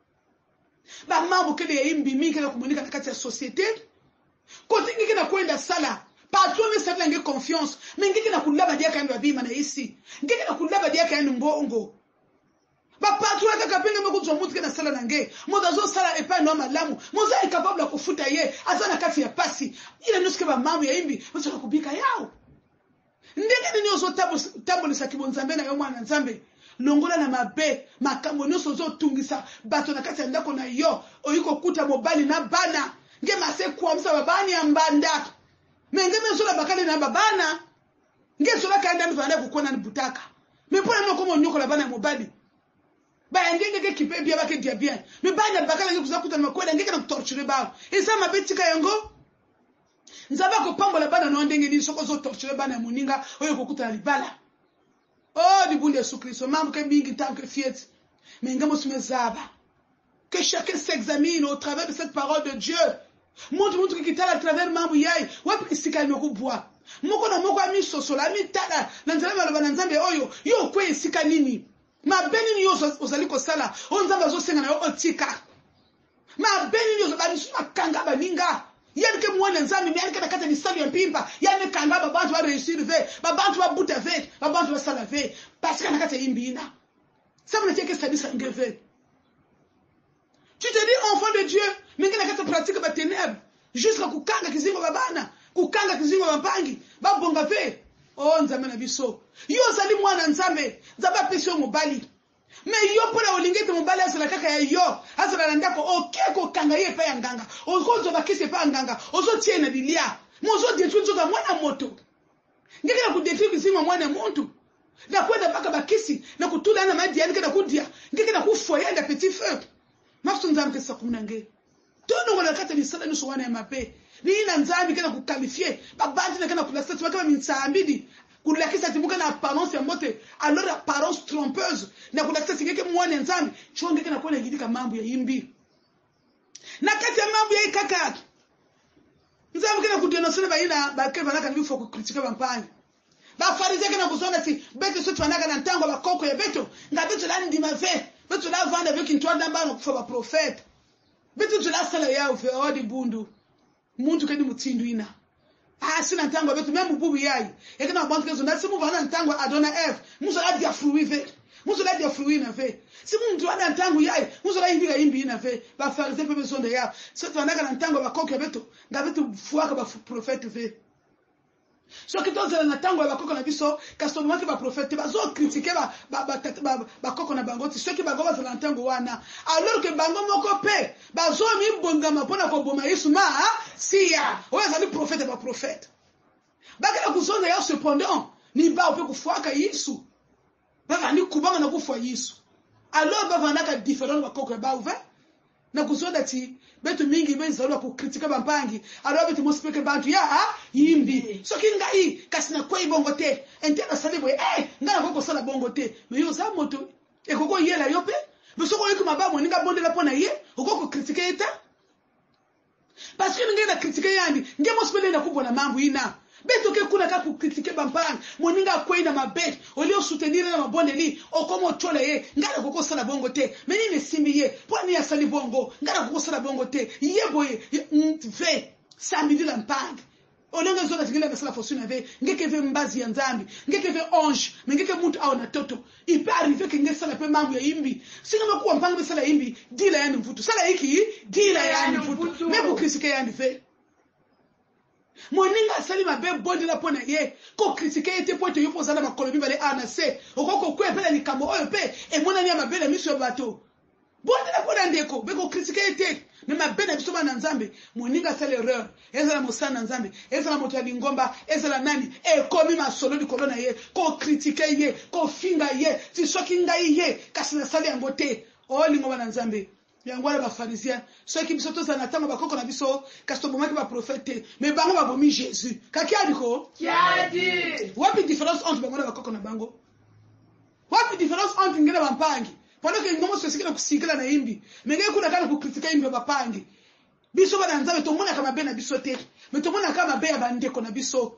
ba mambo kele ya imbi mingi na kumunika kati ya société kote ngiki na kwenda sala patron ne savait nge confiance mais ngiki na kulaba dia kaenda bima na isi ngiki na kulaba dia kaenda mbongo ba patron kaka penga mekuzo mutu kana sala nange modazo sala epa no malamu moza est capable kufuta ye azana kati ya pasi ila nuske ba mambo ya imbi moza kubika yao ndenge nini ozo tabo tabo ni sakibo nzambe na yo mwana nzambe longola na mabe makambo nyoso zo tungisa bato na kati ya ndako na yo oyiko kuta mobali na bana nge mase kuamsa babani ambanda menge mesola bakale na babana nge sola kaenda mfanda kukona ni butaka me pona no komo nyoko la bana mobali ba ngenge ke kipe bia ba ke dia bien me bana bakale nge kuzakuta na makwenda nge kana torture ba esa mabetika yango nzaba ko pambola bana no ndenge ni soko zo torture bana muninga oyo kokuta libala Oh, du bon Yesu Christ, maman que mingi tant que fiet. Mais ngamo sumezaba. Que chacun s'examine au travers de cette parole de Dieu. Montre montre qui t'a à travers mambu yai. Wapi isika no kubwa. Moko na moko ami sosola ami tala. Nanzala baloba nanzambe oyo. Yo kwe isika nini. Ma beni yo ozali ko sala. O nzamba zo senga na yo otika. Ma beni yo ba misuma kanga ba ninga. Yani ke mwana nzambe mi yani ke nakata ni sali mpimpa. Yani kanga ba bantu ba réussir ve. Ba bantu ba buta ve. Ba bantu ba sala ve. Parce que nakata imbina. Ça me dit que ça dit ça ngeve. Tu te dis enfant de Dieu, mais que nakata pratique ba ténèbres. Jusqu'à kukanga kizingo babana. Kukanga kizingo bampangi. Ba bonga ve. Oh nzambe na biso. Yo zali mwana nzambe. Nzaba pesio mobali. Mais yo pona olingete mobali asala kaka ya yo. Asala na ndako okeko kanga ye pa ya nganga. Ozo ba kise pa nganga. Ozo tie na bilia. Mozo détruire zoka mwana moto. Ngeke na ku détruire kizingo mwana muntu. Na kwenda baka bakisi na kutula na madi yani kana kudia. Ngeke na kufoya nda petit feu. Mafso nzambe kesa kumunange. Tono ngona kata ni sala nuso wana ya mape. Ni na nzambe kana kukalifie. Babandi na kana kula sasa kama mitsambidi. Kulakisa timuka na apparence ya mote. Alors apparence trompeuse. Na kulakisa singeke mwana nzambe. Chonge kana kona gidika mambo ya imbi. Na kati ya mambo ya ikaka. Nzambe kana kudenoncer ba ina ba keva na kana bifo ku critiquer bampani. Ba farisé kana kuzona si beto so twanaka na ntango ba koko ya beto. Nga beto la ndima ve. Beto la vanda avec une toile d'amba no kufa ba prophète. Beto tula sala ya ufe odi bundu. Muntu kedi mutindu ina. Ah, si ntango beto même bubu yayi. Eke na bantu kezo na simu vana ntango adona F. Muso la dia fruit ve. Muso la dia fruit na ve. Si muntu wana ntango yayi, muso la indika imbi na ve. Ba farisé pe beso de ya. So twanaka na ntango ba koko ya beto. Nga beto fuaka ba prophète ve. So ki toza na tango ba koko na biso kaso maki ba prophète ba zo critiquer ba ba ba ba koko na bango ti so ki ba go ba za na tango wana alors que bango moko pe ba zo mi bongama pona ko boma Yesu ma siya o za ni prophète ba prophète ba ka kuzonda ya cependant ni ba ope kufuaka Yesu ba ni kubanga na kufa Yesu alors ba vana ka différent ba koko ba ouvert na kuzonda ti betu mingi bezalwa ku critiquer bampangi alors betu mospeke bantu ya yimbi so kinga hii kasina kwa ibongo te entena salibo eh ngana koko sala bongo te mais yo za moto e koko yela yope biso ko yiko mabamo ninga bondela pona ye ukoko critiquer eta parce que ninga na critiquer yandi nge mospele na kubona mambo ina beto ke kuna ka ku critiquer bampangi moninga kwa ina mabe olio soutenir na mabonde li okomo tole ye ngana koko sala bongo te mais ni simbi ye poni ya sali bongo ngana koko sala bongo te yebo ye ve samedi la mpangi olonga zola tingela na sala fortune ve ngeke ve mbazi ya nzambi ngeke ve ange ngeke muntu au na toto il peut arriver que ngeke sala pe mambo ya imbi singa makuwa mpangi be sala imbi dila yani mvutu sala hiki dila yani mvutu mebu critiquer yani ve moninga sali mabe bondi la pona ye ko critiquer ete pote yo posala makolobi bale anase okoko kwe pela likambo oyo pe e mona ni mabele miso bato bondi la pona ndeko be ko critiquer ete mais mabele biso bana nzambe moninga sali erreur ezala mosana nzambe ezala moto ya lingomba ezala nani e komi masolo di kolona ye ko critiquer ye ko finga ye ti soki ngai ye kasi na sali yango te o lingomba na nzambe yangwala ba pharisiens ceux qui biso to sana tango ba koko na biso kasto bomaki ba prophète mais bango ba bomi Jésus kaki adiko Qui a dit? wapi différence entre bango na ba koko na bango wapi différence entre ngena ba mpangi pendant que ngomo sosikela kusikela na imbi mais ngeke kuna kana ku critiquer imbi ba pangi biso bana nzambe to mona kama be na biso te mais to mona kama be ya bandeko na biso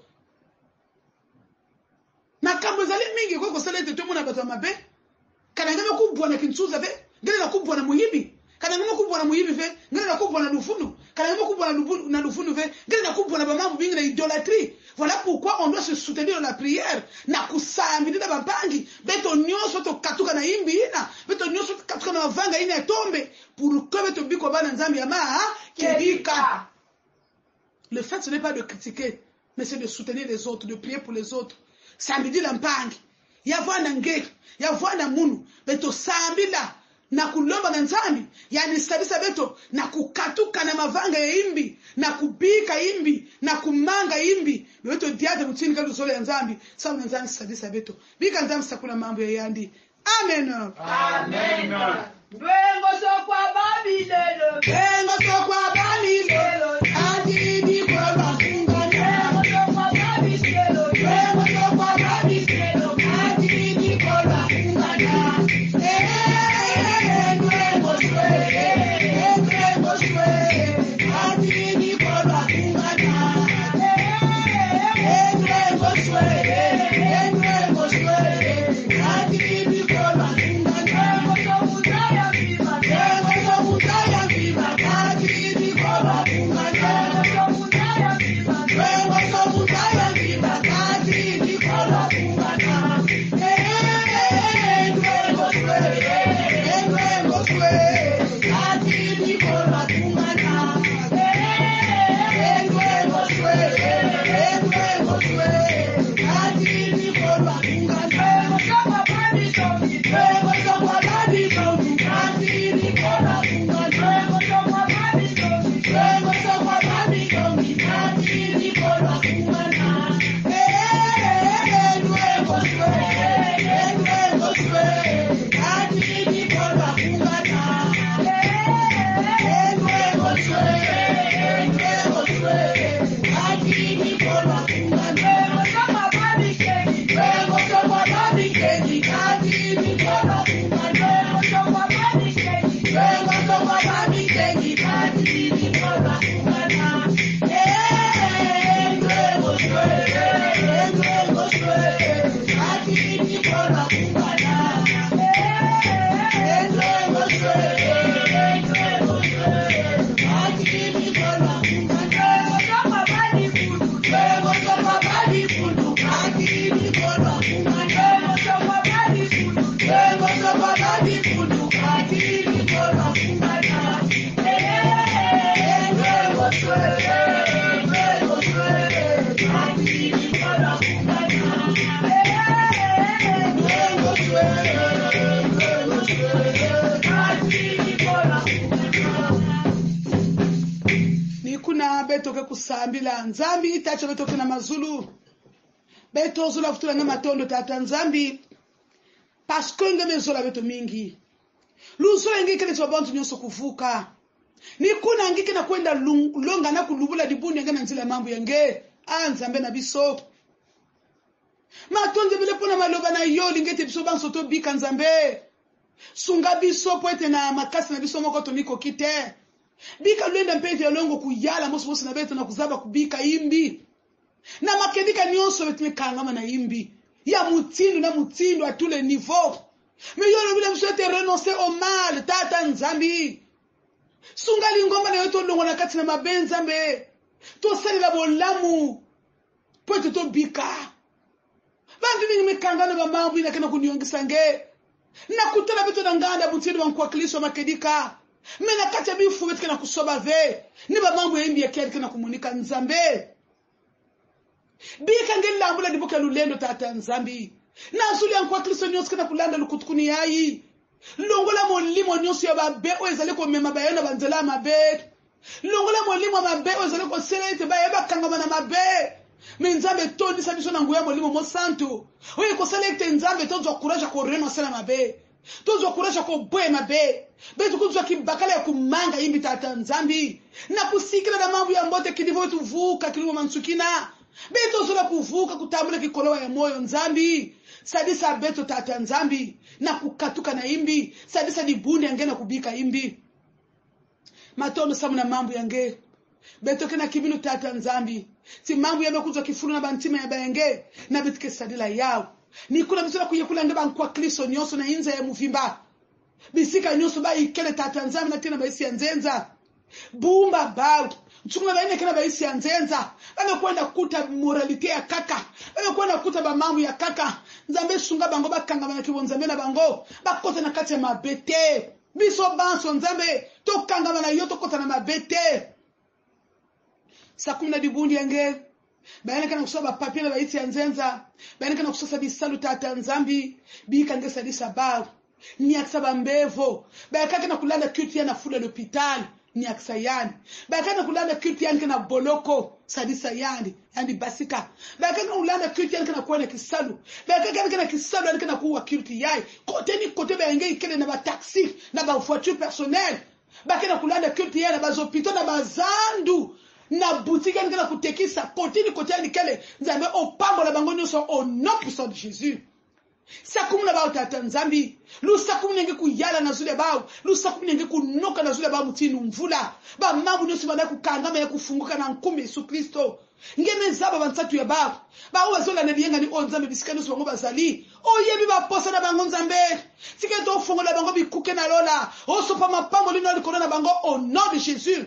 na kambo zali mingi ko ko sala te to mona bato mabe kana ngema ku bwana kinsuza be ngena ku bwana muyibi kana ngema ku bwana muyibi ve ngena ku bwana lufunu kana ngema ku bwana lufunu na lufunu ve ngena ku bwana ba mambo bingi na idolâtrie. Voilà pourquoi on doit se soutenir dans la prière na kusambi na bampangi beto nyoso to katuka na imbi ina beto nyoso to katuka na vanga ina tombe pour que beto biko bana nzambi ya ma kebika. Le fait ce n'est pas de critiquer mais c'est de soutenir les autres, de prier pour les autres. Samedi la mpangi ya vana nge ya vana munu beto sambi la na kulomba na nzambi yani sabisa beto na kukatuka na mavanga ya imbi na kubika imbi na kumanga imbi beto diate mutini kadu sole ya nzambi sawa na nzambi sabisa beto bika nzambi sakuna mambo ya yandi amen Amen. Bengo so kwa Babilelo. bengo so kwa Babilelo andi di kwa basinga Bengo so kwa Babilelo. bengo so kwa Babilelo andi di Betoke kusambila nzambi itacho betoke na mazulu beto zula futula na matondo tata nzambi paske nge mezola beto mingi luzola ngike ne tsobantu nyoso kuvuka ni kuna ngike na kwenda longa na kulubula dibuni ngana nzila mambo yange anzambe na biso matonde bile pona maloba na yoli ngete biso banso to bika nzambe sunga biso poete na makasi na biso moko to niko kite bika lwenda mpete yalongo kuyala moso moso na beto na kuzaba kubika imbi na makedika nyonso betu mekangama na imbi ya mutindo na mutindo à tous les niveaux mais yolo bila msote renoncer au mal tata nzambi sungali ngomba na yoto longo na kati na mabenza mbe to sali la bolamu poete to bika bandu ningi mekangana ba mambo ina kana kuniongisa nge na kutana beto na nganda mutindo bankwa kliso makedika mena kacha bifu betu kana kusoba ve ni ba mambo yembi ya kia kana kumunika nzambe bika ngeli lambula dibuka lulendo tata nzambi na zuli ankwa kristo nyonso kana kulanda lukutukuni yayi longola molimo nyonso ya babe oyezale ko mema bayona banzela mabe longola molimo mabe oyezale ko selete baye bakangama na mabe minzambe tondi sabiso na nguya molimo mo santo oye ko selete nzambe tozo courage ko renoncer na mabe tozo courage ko boye mabe betu kuzwa kibakala ya kumanga imbi tata nzambi na kusikira na mambo ya mbote kidivo tuvuka kilimo mansukina beto zola kuvuka kutambula kikolowa ya moyo nzambi sadisa beto tata nzambi na kukatuka na imbi sadisa dibundi yange na kubika imbi matono samu na mambo yange beto kena kibinu tata nzambi si mambo ya kuzwa kifunu na bantima ya bayenge na betike sadila yao ni kuna bisola kuyekula ngeba nkwa kristo nyoso na inza ya muvimba bisika nyoso ba ikele tata nzambi na tena baisi ya nzenza bumba bao mchunga baine kana baisi ya nzenza bame kwenda kuta moralite ya kaka bame kwenda kuta ba mambo ya kaka nzambe sunga bango bakanga bana kibonzambe na bango bakota na kati ya mabete biso banso nzambe to kanga bana yoto kota na mabete sakuna dibundi yange baine kana kusoba papier na baisi ya nzenza baine kana kusosa bisalu tata nzambi bika ngesa disabao ni aksaba mbevo baika kana kulanda kitu ya na fula l'hôpital ni aksayani baika kana kulanda kitu ya kana boloko sadisa yani yani basika baika kana kulanda kitu ya kana kuona kisalu baika kana kana kisalu yani kana kuwa kitu yai kote ni kote baenge ikele na ba taxi na ba voiture personnelle baika kana kulanda kitu ya na ba hôpital na bazandu na boutique yani kana kutekisa kote ni kote yani kele nzambe opambo la bango nyoso au nom puissant de Jésus sakumuna bao tata nzambi lu sakumuna nge kuyala na zule bao lu sakumuna nge kunoka na zule bao mutinu mvula ba mambu nyosi bana kukangama ya kufunguka na nkumi Yesu Kristo ngeme zaba bansatu ya bao ba uwa zola nebiyenga ni onzambe bisikano so bango bazali oyebi ba posa na bango nzambe sike to fungola bango bikuke na lola oso pa mapambo lino likona na bango au nom de Jésus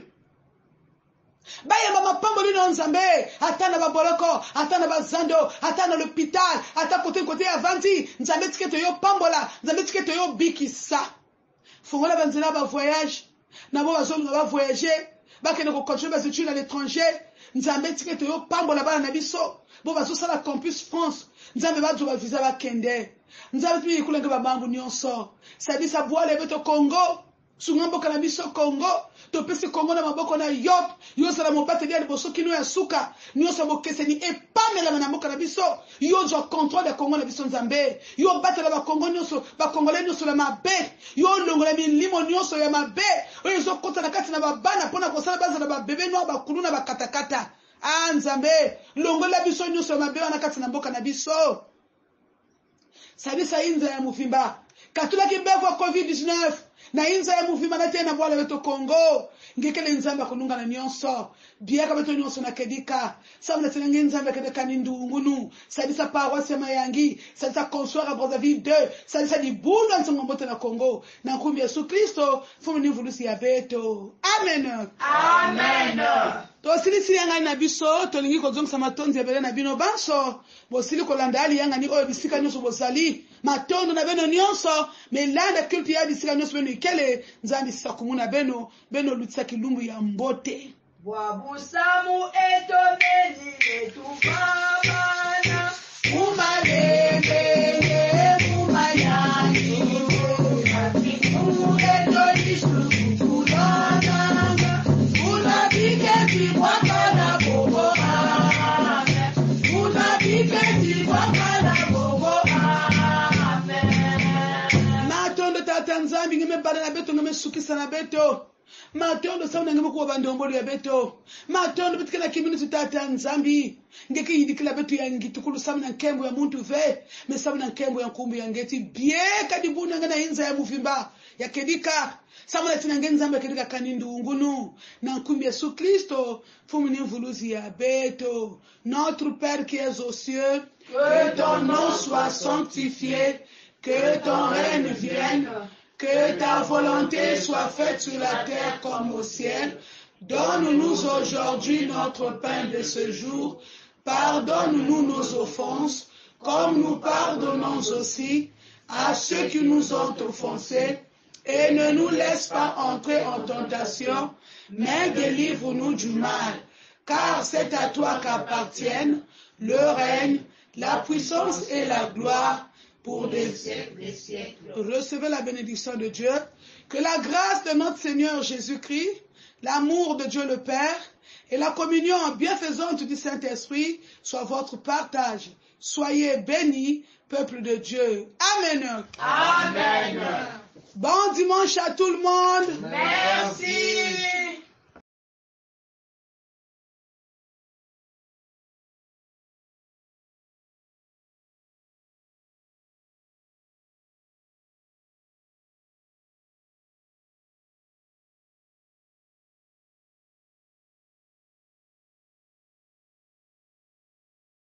baye mama pambo lino nzambe atana baboloko atana bazando atana l'hôpital ata kote kote avanti nzambe tiketo yo pambola nzambe tiketo yo bikisa fungola banzela ba voyage Nabo bazolinga ba voyager, bakende ko continuer bas études à l'étranger. Nzambe tikete yo pambola bana na biso. Bo bazo sala campus France. Nzambe bazo ba visa ba kende. Nzambe tumi kulenga ba mambu nyonso. Sabi sa boile beto Congo. Sungambo kana biso Congo. To pesi Congo na maboko na yop. Yo sala mobate dia liboso kino ya suka. Nyonso bokese ni epamela na mboka na biso. Yo jo contrôle de Congo na biso Nzambe. Yo batela ba Congo nyonso, ba Congolais nyonso la mabe. Yo longola milimo nyonso ya mabe. Oyo zo kota na kati na babana pona kosala baza na ba bebe no ba kuluna ba katakata. Ah Nzambe, longola biso nyonso ya mabe na kati na mboka na biso. Sabisa inza ya mufimba. Katula kimbevo covid dix-neuf. Na inza ya mufimba na tena bwala beto Congo. Ngekele Nzambe akulunga na nyonso. Biaka beto nyonso na kedika. Samna tena Nzambe kedeka nindungunu. Sadisa paroisse mayangi. Sadisa consoir à Brazzaville deux. Sadisa di bulu nsongo mbote na Congo. Na kumbi Yesu Kristo. Fumu ni vulusi ya beto. Amen. Amen. To sili sili yanga na biso. To lingi kozong sa matonzi ya bele na bino banso. Bo sili kolanda ali yanga ni oyo bisika nyonso bosali. Matondo na beno nyonso. Melanda kulti ya bisika nyonso beno ikele. Nzambi sakumuna beno. Beno lutisa kilumbu ya mbote. Wabusamu etomeni etufamana umalembele umayangi umu etolisu kulananga unabiketi wakana bobo ame unabiketi wakana bobo ame. Matondo tata Nzambi ngeme bana na beto ngeme sukisa na beto. Matondo sauna ngeme kuwa bandombolo ya beto. Matondo bitikela kimini tutata Nzambi. Ngeke yidikila beto ya ngitukulu samuna nkembo ya muntu ve. Me samuna nkembo ya nkumbu ya ngeti. Bieka dibuna ngana inza ya mufimba. Ya kedika. Samuna tina nge Nzambi ya kedika kanindu ungunu. Na nkumbu Yesu Kristo. Fumuni mvuluzi ya beto. Notre Père qui es aux cieux. Que ton nom soit sanctifié. Que ton règne vienne. Que ta volonté soit faite sur la terre comme au ciel. Donne-nous aujourd'hui notre pain de ce jour. Pardonne-nous nos offenses, comme nous pardonnons aussi à ceux qui nous ont offensés. Et ne nous laisse pas entrer en tentation, mais délivre-nous du mal. Car c'est à toi qu'appartiennent le règne, la puissance et la gloire, pour des siècles et siècles. Recevez la bénédiction de Dieu. Que la grâce de notre Seigneur Jésus-Christ, l'amour de Dieu le Père et la communion bienfaisante du Saint-Esprit soient votre partage. Soyez bénis, peuple de Dieu. Amen. Amen. Bon dimanche à tout le monde. Merci.